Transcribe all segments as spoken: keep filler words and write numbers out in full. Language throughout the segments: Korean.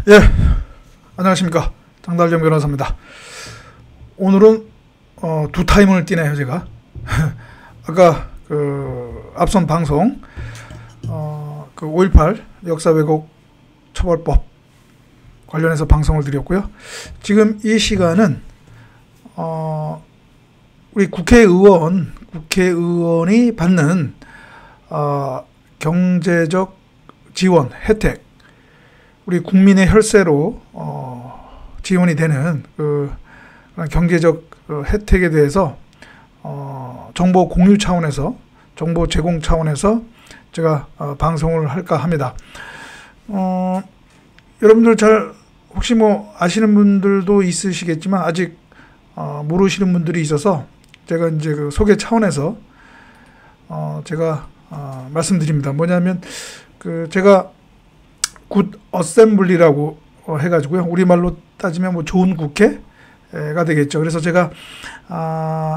예, 안녕하십니까. 장달정 변호사입니다. 오늘은 어, 두 타임을 뛰네요, 제가. 아까 그 앞선 방송 어, 그 오일팔 역사 왜곡 처벌법 관련해서 방송을 드렸고요. 지금 이 시간은 어, 우리 국회의원, 국회의원이 받는 어, 경제적 지원, 혜택, 우리 국민의 혈세로 어, 지원이 되는 그 경제적 그 혜택에 대해서 어, 정보 공유 차원에서, 정보 제공 차원에서 제가 어, 방송을 할까 합니다. 어, 여러분들 잘 혹시 뭐 아시는 분들도 있으시겠지만 아직 어, 모르시는 분들이 있어서 제가 이제 그 소개 차원에서 어, 제가 어, 말씀드립니다. 뭐냐면 그 제가 굿 어셈블리라고 해가지고요. 우리말로 따지면 뭐 좋은 국회가 되겠죠. 그래서 제가 아,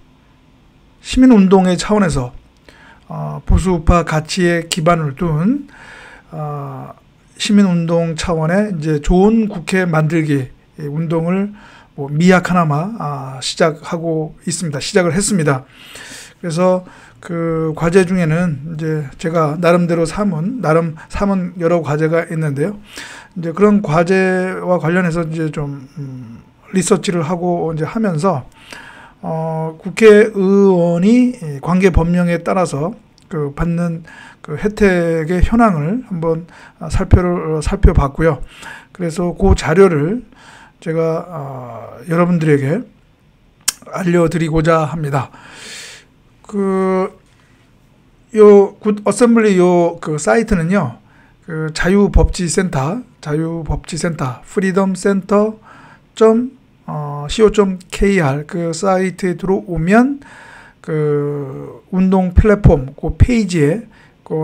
시민운동의 차원에서 어, 보수우파 가치에 기반을 둔 어, 시민운동 차원의 이제 좋은 국회 만들기 운동을 뭐 미약하나마 아, 시작하고 있습니다. 시작을 했습니다. 그래서 그 과제 중에는 이제 제가 나름대로 삼은 나름 삼은 여러 과제가 있는데요. 이제 그런 과제와 관련해서 이제 좀 음, 리서치를 하고 이제 하면서 어, 국회의원이 관계 법령에 따라서 그 받는 그 혜택의 현황을 한번 살펴를 살펴봤고요. 그래서 그 자료를 제가 어, 여러분들에게 알려드리고자 합니다. 그, 요, 굿 어셈블리 요, 그 사이트는요, 그 자유법치센터, 자유법치센터, 프리덤센터 점 씨오 점 케이알 그 사이트에 들어오면 그 운동 플랫폼 그 페이지에 그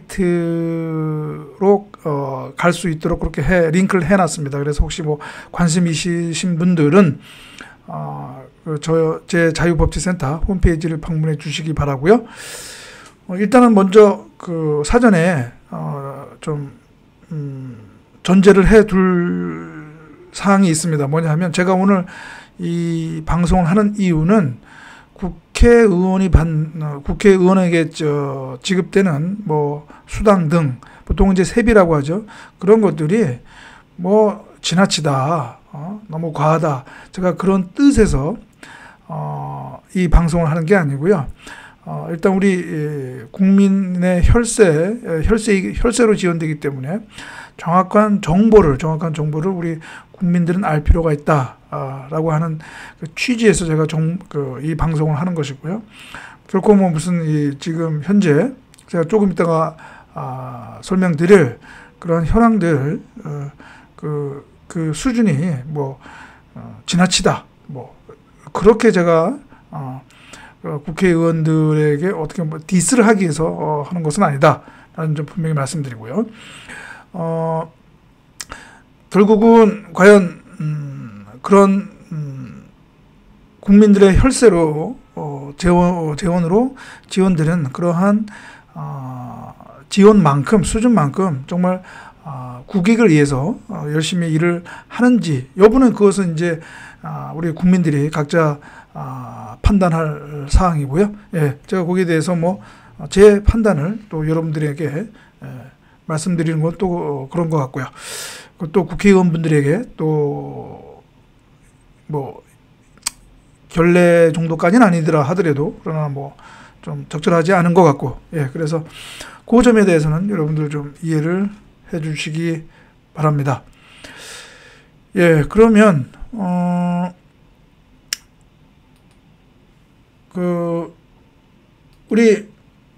사이트로 어, 갈 수 있도록 그렇게 해, 링크를 해놨습니다. 그래서 혹시 뭐 관심 있으신 분들은 어, 그 저 제 자유법치센터 홈페이지를 방문해 주시기 바라고요. 어, 일단은 먼저 그 사전에 어, 좀 음, 전제를 해둘 사항이 있습니다. 뭐냐 하면 제가 오늘 이 방송을 하는 이유는 국회의원이 받 국회의원에게 저 지급되는 뭐 수당 등 보통 이제 세비라고 하죠. 그런 것들이 뭐 지나치다, 어, 너무 과하다. 제가 그런 뜻에서 어, 이 방송을 하는 게 아니고요. 어, 일단 우리 국민의 혈세, 혈세, 혈세로 지원되기 때문에 정확한 정보를, 정확한 정보를 우리 국민들은 알 필요가 있다라고 하는 그 취지에서 제가 정, 그, 이 방송을 하는 것이고요. 결코 뭐 무슨 이 지금 현재 제가 조금 이따가 아, 설명드릴 그런 현황들, 어, 그, 그 수준이 뭐 어, 지나치다, 뭐 그렇게 제가 어, 어, 국회의원들에게 어떻게 뭐 디스를 하기 위해서 어, 하는 것은 아니다라는 점 분명히 말씀드리고요. 어, 결국은 과연 음, 그런 음, 국민들의 혈세로 어, 재원, 재원으로 지원되는 그러한 어, 지원만큼 수준만큼 정말 어, 국익을 위해서 어, 열심히 일을 하는지 여부는 그것은 이제 어, 우리 국민들이 각자 어, 판단할 사항이고요. 예, 제가 거기에 대해서 뭐 제 판단을 또 여러분들에게 예, 말씀드리는 건 또 그런 것 같고요. 또 국회의원분들에게 또 뭐 결례 정도까지는 아니더라 하더라도 그러나 뭐 좀 적절하지 않은 것 같고, 예, 그래서 그 점에 대해서는 여러분들 좀 이해를 해주시기 바랍니다. 예, 그러면 어, 그 우리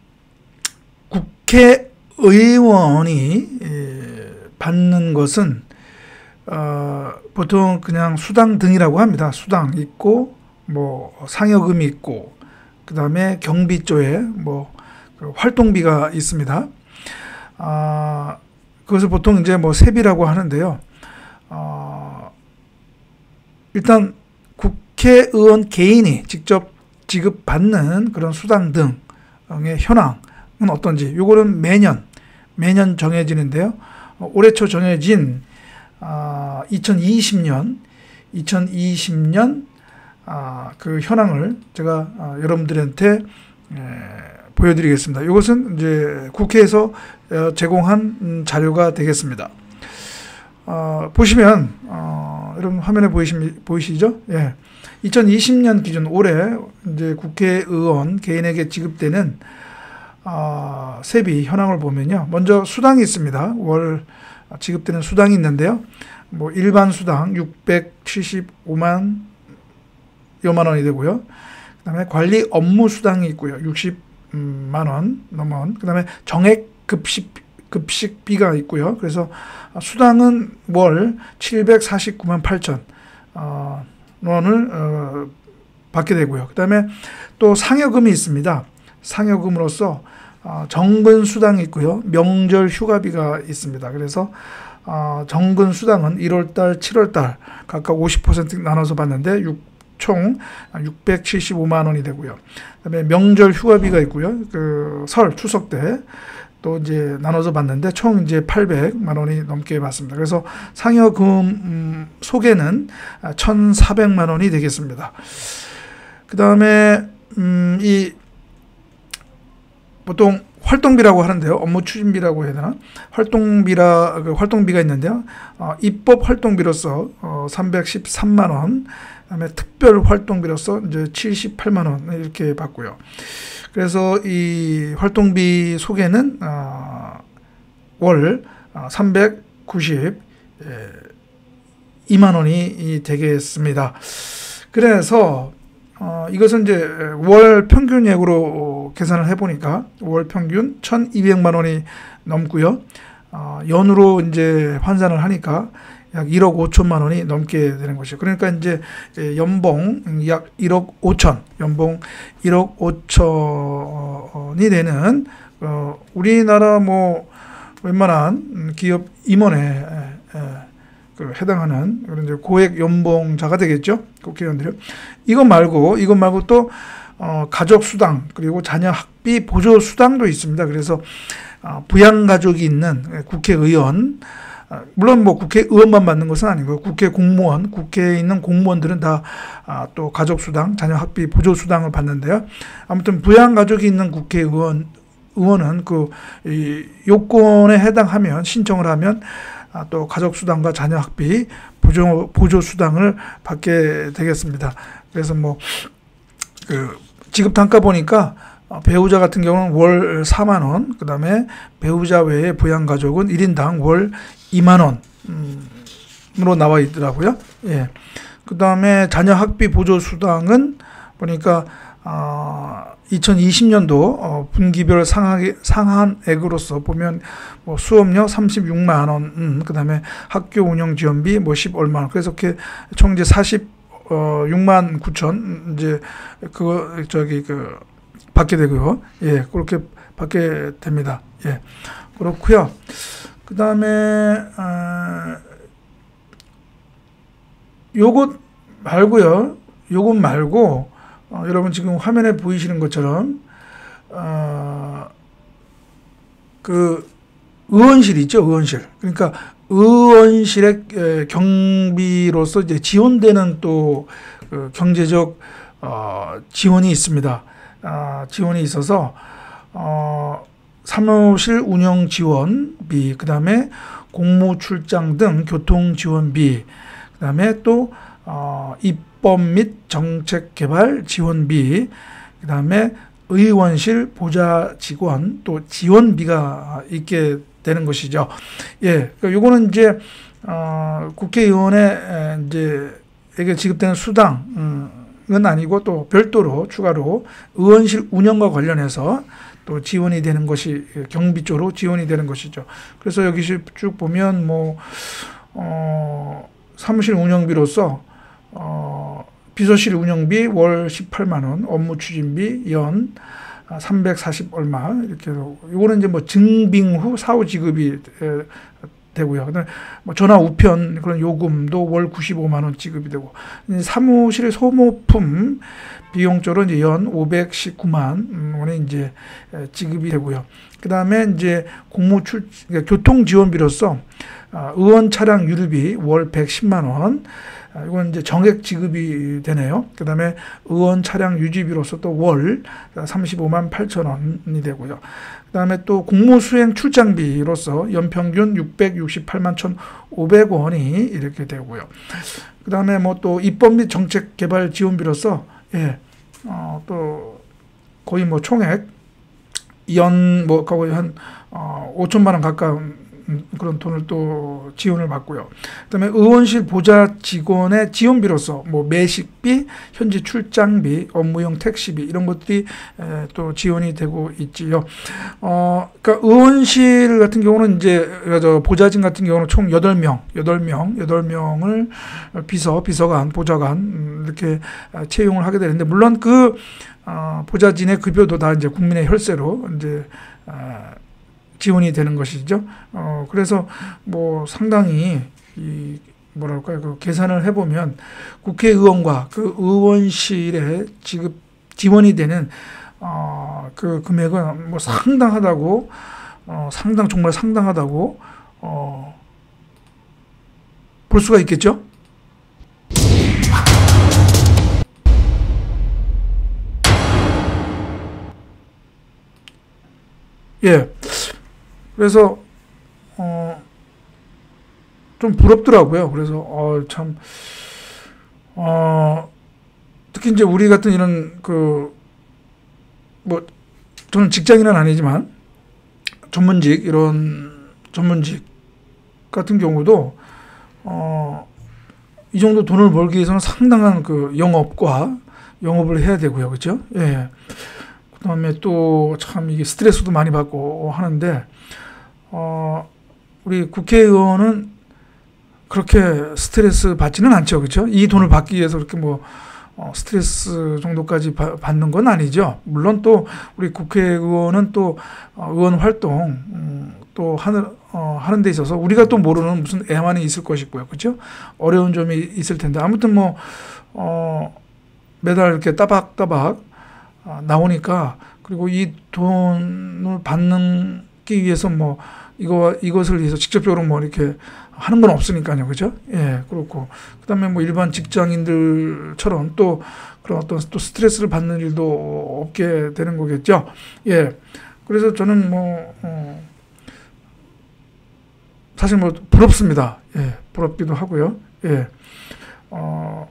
국회의원이 받는 것은 어, 보통 그냥 수당 등이라고 합니다. 수당 있고 뭐 상여금이 있고 그 다음에 경비조에 뭐 그 활동비가 있습니다. 아, 그것을 보통 이제 뭐 세비라고 하는데요. 어, 일단 국회의원 개인이 직접 지급받는 그런 수당 등의 현황은 어떤지, 요거는 매년 매년 정해지는데요. 올해 초 정해진 아, 이천이십 년 이천이십 년 아, 그 현황을 제가 아, 여러분들한테 에, 보여드리겠습니다. 이것은 이제 국회에서 어, 제공한 음, 자료가 되겠습니다. 어, 보시면 어, 여러분 화면에 보이시, 보이시죠? 예. 이천이십 년 기준 올해 이제 국회의원 개인에게 지급되는 어, 세비 현황을 보면요. 먼저 수당이 있습니다. 월 지급되는 수당이 있는데요. 뭐 일반 수당 육백칠십오만 여만 원이 되고요. 그다음에 관리 업무 수당이 있고요. 육십만 원 넘은. 그다음에 정액 급식 급식비가 있고요. 그래서 수당은 월 칠백사십구만 팔천 어, 원을 어, 받게 되고요. 그다음에 또 상여금이 있습니다. 상여금으로서 어, 정근 수당이 있고요. 명절 휴가비가 있습니다. 그래서 어, 정근 수당은 일월달, 칠월달 각각 오십 퍼센트 나눠서 받는데 총 육백칠십오만 원이 되고요. 그다음에 명절 휴가비가 있고요. 그 설, 추석 때 또 이제 나눠서 받는데 총 이제 팔백만 원이 넘게 받습니다. 그래서 상여금 음, 소개는 천사백만 원이 되겠습니다. 그다음에 음, 이 보통 활동비라고 하는데요. 업무 추진비라고 해야 되나? 활동비라 그 활동비가 있는데요. 어, 입법 활동비로서 어, 삼백십삼만 원, 그다음에 특별 활동비로서 이제 칠십팔만 원 이렇게 받고요. 그래서 이 활동비 소개는 어, 월 삼백구십이만 원이 되겠습니다. 그래서 어, 이것은 이제 월 평균액으로 계산을 해보니까 월 평균 천이백만 원이 넘고요. 어, 연으로 이제 환산을 하니까 약 일억 오천만 원이 넘게 되는 것이죠. 그러니까 이제 연봉 약 일억 오천, 연봉 일억 오천이 되는 어, 우리나라 뭐 웬만한 기업 임원에 에, 에, 그 해당하는 그런 이제 고액 연봉자가 되겠죠. 국회의원들이. 이것 말고 이것 말고 또 어, 가족 수당 그리고 자녀 학비 보조 수당도 있습니다. 그래서 어, 부양 가족이 있는 국회의원, 어, 물론 뭐 국회의원만 받는 것은 아니고요. 국회 공무원, 국회에 있는 공무원들은 다 또 아, 가족 수당, 자녀 학비 보조 수당을 받는데요. 아무튼 부양 가족이 있는 국회의원 의원은 그 이 요건에 해당하면 신청을 하면 아, 또 가족수당과 자녀학비 보조, 보조수당을 받게 되겠습니다. 그래서 뭐, 그, 지급 단가 보니까 어, 배우자 같은 경우는 월 사만 원, 그 다음에 배우자 외에 부양가족은 일 인당 월 이만 원, 음, 으로 나와 있더라고요. 예. 그 다음에 자녀학비 보조수당은 보니까, 어, 이천이십 년도 어, 분기별 상하, 상한액으로서 보면 뭐 수업료 삼십육만 원, 음, 그 다음에 학교 운영 지원비 뭐 십 얼마 원, 그래서 이렇게 총 이제 사십육만 구천 이제 그거 저기 그 받게 되고요. 예, 그렇게 받게 됩니다. 예, 그렇고요. 그 다음에 어, 요것 말고요. 요것 말고 어, 여러분 지금 화면에 보이시는 것처럼 어, 그 의원실 있죠, 의원실. 그러니까 의원실의 에, 경비로서 이제 지원되는 또 그 경제적 어, 지원이 있습니다. 아, 지원이 있어서 어, 사무실 운영 지원비, 그 다음에 공무 출장 등 교통 지원비, 그 다음에 또 어, 입법 및 정책 개발 지원비, 그 다음에 의원실 보좌 직원 또 지원비가 있게 되는 것이죠. 예, 그러니까 요거는 이제 어, 국회의원의 이제 에게 지급되는 수당은 아니고 또 별도로 추가로 의원실 운영과 관련해서 또 지원이 되는 것이 경비 쪽으로 지원이 되는 것이죠. 그래서 여기 쭉 보면 뭐 어, 사무실 운영비로서 어, 비서실 운영비 월 십팔만 원, 업무 추진비 연 삼백사십 얼마 이렇게 이거는 이제 뭐 증빙 후 사후 지급이 되고요. 그다음에 뭐 전화 우편 그런 요금도 월 구십오만 원 지급이 되고, 사무실 소모품 비용적으로 이제 연 오백십구만 원이 이제 지급이 되고요. 그다음에 이제 공무 출 그러니까 교통 지원비로서 의원 차량 유류비 월 백십만 원, 이건 이제 정액 지급이 되네요. 그다음에 의원 차량 유지비로서 또 월 삼십오만 팔천 원이 되고요. 그다음에 또 공무 수행 출장비로서 연평균 육백육십팔만 천오백 원이 이렇게 되고요. 그다음에 뭐 또 입법 및 정책 개발 지원비로서 예, 어, 또 거의 뭐 총액 연 뭐 거의 한 어, 오천만 원 가까운 그런 돈을 또 지원을 받고요. 그다음에 의원실 보좌 직원의 지원비로서 뭐 매식비, 현지 출장비, 업무용 택시비 이런 것들이 에, 또 지원이 되고 있지요. 어, 그러니까 의원실 같은 경우는 이제 저 보좌진 같은 경우는 총 여덟 명, 여덟 명, 여덟 명을 비서, 비서관, 보좌관 이렇게 채용을 하게 되는데, 물론 그 어, 보좌진의 급여도 다 이제 국민의 혈세로 이제 어, 지원이 되는 것이죠. 어, 그래서 뭐 상당히 이 뭐랄까요, 그 계산을 해보면 국회의원과 그 의원실에 지급 지원이 되는 어, 그 금액은 뭐 상당하다고, 어, 상당 정말 상당하다고 어, 볼 수가 있겠죠. 예. 그래서 어, 좀 부럽더라고요. 그래서 어, 참 어, 특히 이제 우리 같은 이런 그 뭐 저는 직장인은 아니지만 전문직 이런 전문직 같은 경우도 어, 이 정도 돈을 벌기 위해서는 상당한 그 영업과 영업을 해야 되고요, 그렇죠? 예. 그다음에 또 참 이게 스트레스도 많이 받고 하는데, 어, 우리 국회의원은 그렇게 스트레스 받지는 않죠, 그렇죠? 이 돈을 받기 위해서 그렇게 뭐 어, 스트레스 정도까지 바, 받는 건 아니죠. 물론 또 우리 국회의원은 또 어, 의원 활동 음, 또 하는 어, 하는 데 있어서 우리가 또 모르는 무슨 애환이 있을 것이고요, 그렇죠? 어려운 점이 있을 텐데, 아무튼 뭐 어, 매달 이렇게 따박따박 어, 나오니까, 그리고 이 돈을 받는 기 위해서 뭐 이거 이것을 위해서 직접적으로 뭐 이렇게 하는 건 없으니까요, 그죠? 예, 그렇고 그다음에 뭐 일반 직장인들처럼 또 그런 어떤 또 스트레스를 받는 일도 없게 되는 거겠죠. 예, 그래서 저는 뭐 어, 사실 뭐 부럽습니다. 예, 부럽기도 하고요. 예, 어,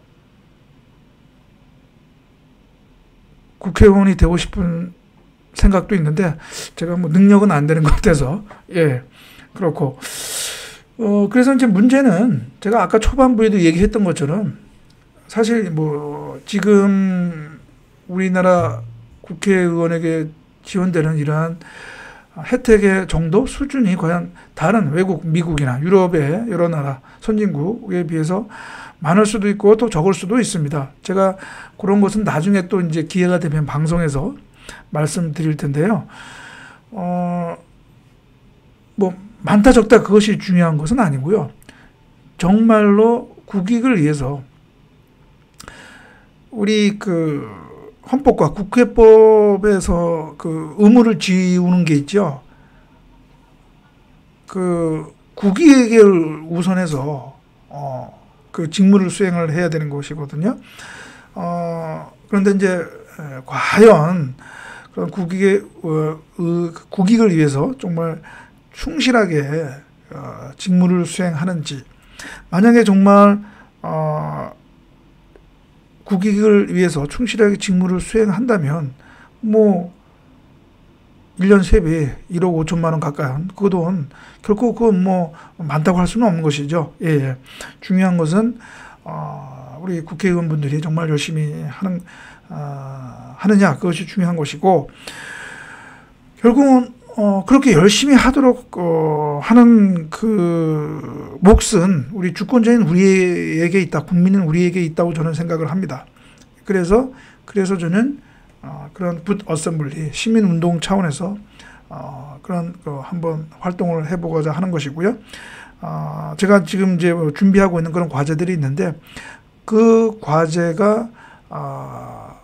국회의원이 되고 싶은 생각도 있는데 제가 뭐 능력은 안 되는 것 같아서, 예, 그렇고 어 그래서 이제 문제는 제가 아까 초반부에도 얘기했던 것처럼 사실 뭐 지금 우리나라 국회의원에게 지원되는 이러한 혜택의 정도 수준이 과연 다른 외국, 미국이나 유럽의 여러 나라 선진국에 비해서 많을 수도 있고 또 적을 수도 있습니다. 제가 그런 것은 나중에 또 이제 기회가 되면 방송에서 말씀드릴 텐데요. 어, 뭐 많다 적다 그것이 중요한 것은 아니고요. 정말로 국익을 위해서 우리 그 헌법과 국회법에서 그 의무를 지우는 게 있죠. 그 국익을 우선해서 어, 그 직무를 수행을 해야 되는 것이거든요. 어, 그런데 이제 과연 그런 국익의 어, 국익을 위해서 정말 충실하게 어, 직무를 수행하는지, 만약에 정말 어, 국익을 위해서 충실하게 직무를 수행한다면 뭐 일 년 세배 일억 오천만 원 가까운 그 돈 결코 그건 뭐 많다고 할 수는 없는 것이죠. 예, 예. 중요한 것은 어, 우리 국회의원분들이 정말 열심히 하는 어, 하느냐, 그것이 중요한 것이고, 결국은 어, 그렇게 열심히 하도록 어, 하는 그 몫은 우리 주권자인 우리에게 있다, 국민은 우리에게 있다고 저는 생각을 합니다. 그래서 그래서 저는 어, 그런 붓 어셈블리 시민운동 차원에서 어, 그런 그 한번 활동을 해보고자 하는 것이고요. 어, 제가 지금 이제 준비하고 있는 그런 과제들이 있는데 그 과제가 어,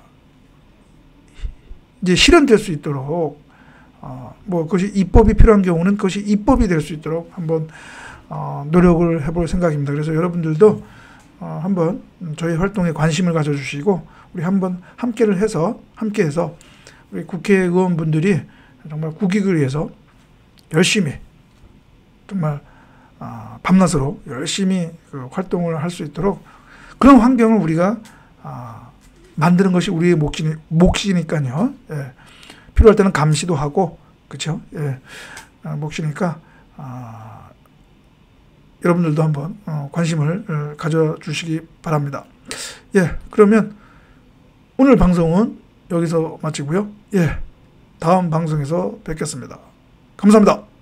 이제 실현될 수 있도록 어, 뭐 그것이 입법이 필요한 경우는 그것이 입법이 될 수 있도록 한번 어, 노력을 해볼 생각입니다. 그래서 여러분들도 어, 한번 저희 활동에 관심을 가져주시고 우리 한번 함께를 해서 함께해서 우리 국회의원분들이 정말 국익을 위해서 열심히 정말 어, 밤낮으로 열심히 그 활동을 할 수 있도록 그런 환경을 우리가 어, 만드는 것이 우리의 몫이니, 몫이니까요. 예. 필요할 때는 감시도 하고, 그렇죠? 예. 어, 몫이니까 어, 여러분들도 한번 어, 관심을 어, 가져주시기 바랍니다. 예, 그러면 오늘 방송은 여기서 마치고요. 예, 다음 방송에서 뵙겠습니다. 감사합니다.